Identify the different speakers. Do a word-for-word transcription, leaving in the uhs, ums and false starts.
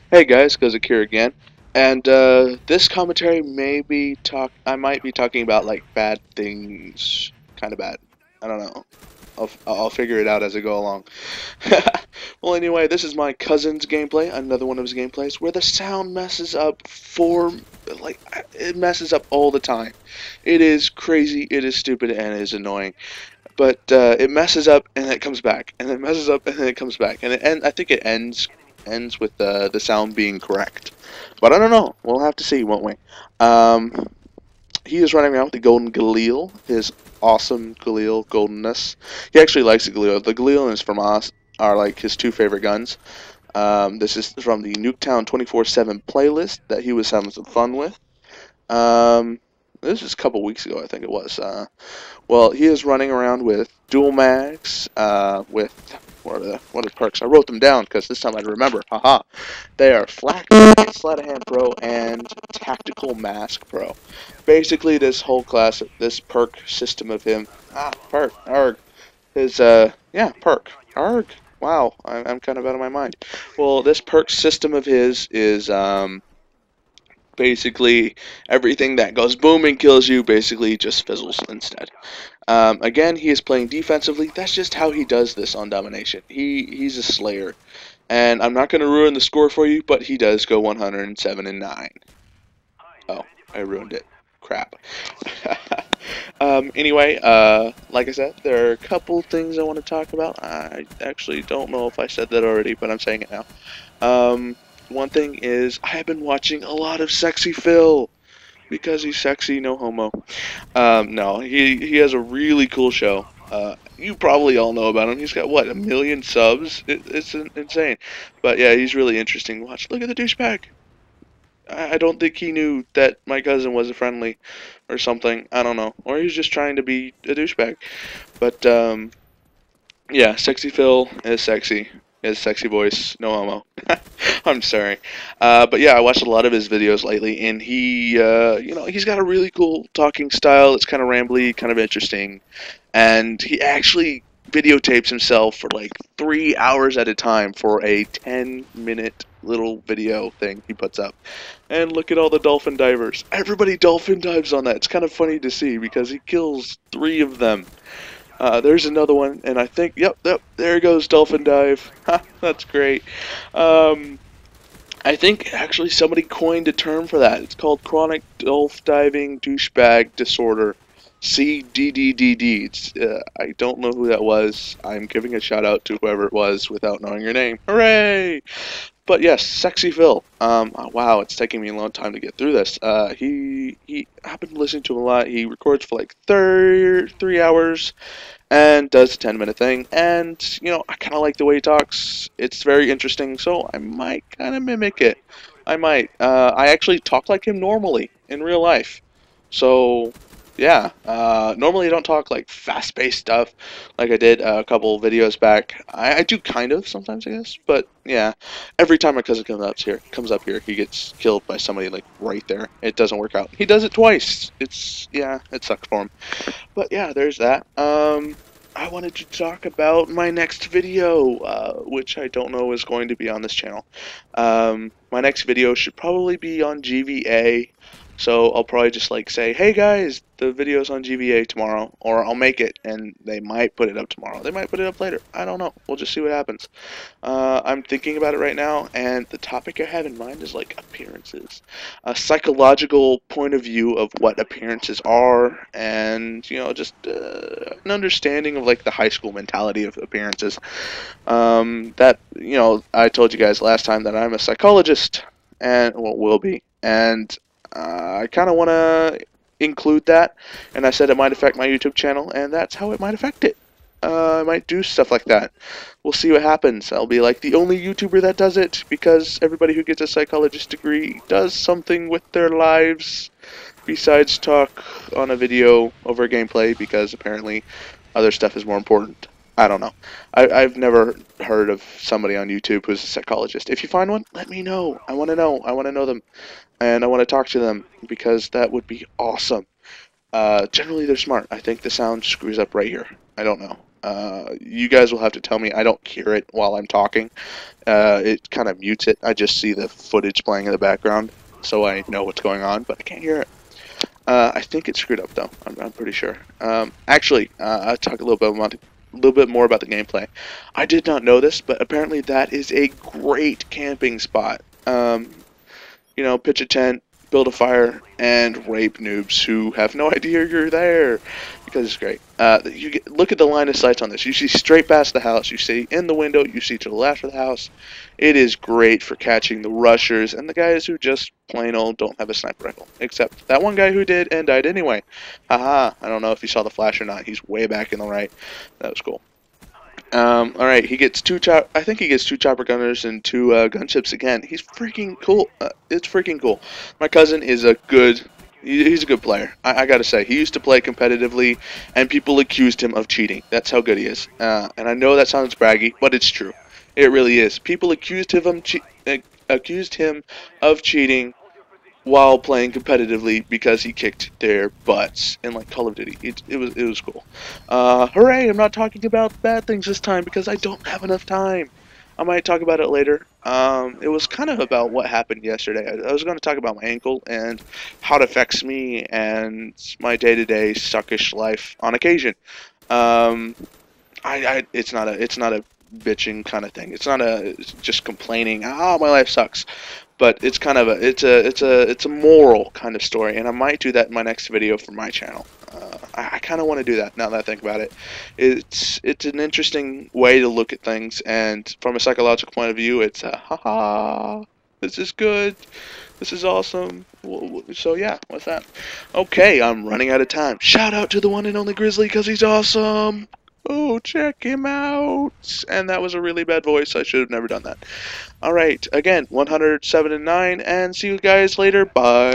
Speaker 1: Hey guys, Klizick here again, and uh, this commentary may be talk. I might be talking about like bad things, kind of bad. I don't know. I'll I'll figure it out as I go along. Well, anyway, this is my cousin's gameplay, another one of his gameplays, where the sound messes up for like it messes up all the time. It is crazy, it is stupid, and it is annoying. But uh, it messes up and then it comes back, and it messes up and then it comes back, and it end, I think it ends ends with the the sound being correct. But I don't know. We'll have to see, won't we? Um, he is running around with the golden Galil, his awesome Galil goldenness. He actually likes the Galil. The Galil and his FAMAS are like his two favorite guns. Um, this is from the Nuketown twenty-four seven playlist that he was having some fun with. Um, this was a couple weeks ago, I think it was. Uh, well, he is running around with dual mags, uh, with what are the what are the perks? I wrote them down because this time I'd remember. Haha. They are Flak, Sleight of Hand Pro, and Tactical Mask Pro. Basically, this whole class, this perk system of him. Ah, perk. Arg. His uh, yeah, perk. Arg. Wow, I'm, I'm kind of out of my mind. Well, this perk system of his is um basically everything that goes boom and kills you basically just fizzles instead. Um, again, he is playing defensively. That's just how he does this on Domination. He he's a slayer, and I'm not going to ruin the score for you, but he does go one hundred seven and nine. Oh, I ruined it. Crap. um, anyway, uh, like I said, there are a couple things I want to talk about. I actually don't know if I said that already, but I'm saying it now. Um, one thing is I have been watching a lot of Sexy Phil because he's sexy, no homo. Um, no, he he has a really cool show. Uh, you probably all know about him. He's got what, a million subs? It, it's insane. But yeah, he's really interesting to watch. Look at the douchebag. I, I don't think he knew that my cousin was a friendly or something. I don't know. Or he's just trying to be a douchebag. But um, yeah, Sexy Phil is sexy. His sexy voice, no homo. I'm sorry. Uh, but yeah, I watched a lot of his videos lately, and he, uh, you know, he's got a really cool talking style. It's kind of rambly, kind of interesting. And he actually videotapes himself for like three hours at a time for a ten minute little video thing he puts up. And look at all the dolphin divers. Everybody dolphin dives on that. It's kind of funny to see because he kills three of them. Uh, there's another one, and I think, yep, yep, there goes Dolphin Dive. Ha, that's great. Um, I think actually somebody coined a term for that. It's called Chronic Dolph Diving Douchebag Disorder. C D D D D. It's, uh, I don't know who that was. I'm giving a shout out to whoever it was without knowing your name. Hooray! But yes, Sexy Phil. Um, oh, wow, it's taking me a long time to get through this. Uh, he, he, I've been listening to him a lot. He records for like thirty, three hours and does a ten minute thing. And, you know, I kind of like the way he talks. It's very interesting, so I might kind of mimic it. I might. Uh, I actually talk like him normally in real life. So, yeah, uh, normally I don't talk like fast-paced stuff like I did uh, a couple videos back. I, I do kind of sometimes, I guess, but yeah, every time my cousin comes up here, comes up here, he gets killed by somebody like right there. It doesn't work out. He does it twice. It's yeah, it sucks for him. But yeah, there's that. Um, I wanted to talk about my next video, uh, which I don't know is going to be on this channel. Um, my next video should probably be on G V A. So I'll probably just like say, hey guys, the video's on G V A tomorrow, or I'll make it, and they might put it up tomorrow. They might put it up later. I don't know. We'll just see what happens. Uh, I'm thinking about it right now, and the topic I have in mind is like appearances, a psychological point of view of what appearances are, and you know, just uh, an understanding of like the high school mentality of appearances. Um, that you know, I told you guys last time that I'm a psychologist, and well, will be, and Uh, I kind of want to include that, and I said it might affect my YouTube channel, and that's how it might affect it. Uh, I might do stuff like that. We'll see what happens. I'll be like the only YouTuber that does it, because everybody who gets a psychologist degree does something with their lives besides talk on a video over gameplay, because apparently other stuff is more important. I don't know. I, I've never heard of somebody on YouTube who's a psychologist. If you find one, let me know. I want to know. I want to know them. And I want to talk to them because that would be awesome. Uh, generally, they're smart. I think the sound screws up right here. I don't know. Uh, you guys will have to tell me. I don't hear it while I'm talking. Uh, it kind of mutes it. I just see the footage playing in the background, so I know what's going on, but I can't hear it. Uh, I think it's screwed up though. I'm, I'm pretty sure. Um, actually, uh, I'll talk a little bit about a little bit more about the gameplay. I did not know this, but apparently that is a great camping spot. Um, you know, pitch a tent, build a fire, and rape noobs who have no idea you're there, because it's great. Uh, you get, look at the line of sights on this. You see straight past the house. You see in the window. You see to the left of the house. It is great for catching the rushers and the guys who just plain old don't have a sniper rifle. Except that one guy who did and died anyway. Haha. I don't know if you saw the flash or not. He's way back in the right. That was cool. Um, alright, he gets two chop. I think he gets two chopper gunners and two uh, gunships again. He's freaking cool. Uh, it's freaking cool. My cousin is a good. he- He's a good player. I, I gotta say, he used to play competitively, and people accused him of cheating. That's how good he is. Uh, and I know that sounds braggy, but it's true. It really is. People accused him of che uh, accused him of cheating while playing competitively because he kicked their butts in like Call of Duty. It, it was it was cool. Uh, hooray! I'm not talking about bad things this time because I don't have enough time. I might talk about it later. Um, it was kind of about what happened yesterday. I, I was going to talk about my ankle and how it affects me and my day-to-day suckish life on occasion. Um, I, I it's not a it's not a bitching kind of thing. It's not a it's just complaining. Ah, my life sucks. But it's kind of a it's a it's a it's a moral kind of story, and I might do that in my next video for my channel. Uh, I, I kind of want to do that now that I think about it. It's it's an interesting way to look at things, and from a psychological point of view, it's a haha. This is good. This is awesome. So yeah, what's that? Okay, I'm running out of time. Shout out to the one and only Grizzly because he's awesome. Oh, check him out. And that was a really bad voice. I should have never done that. Alright, again, one hundred seven and nine, and see you guys later. Bye.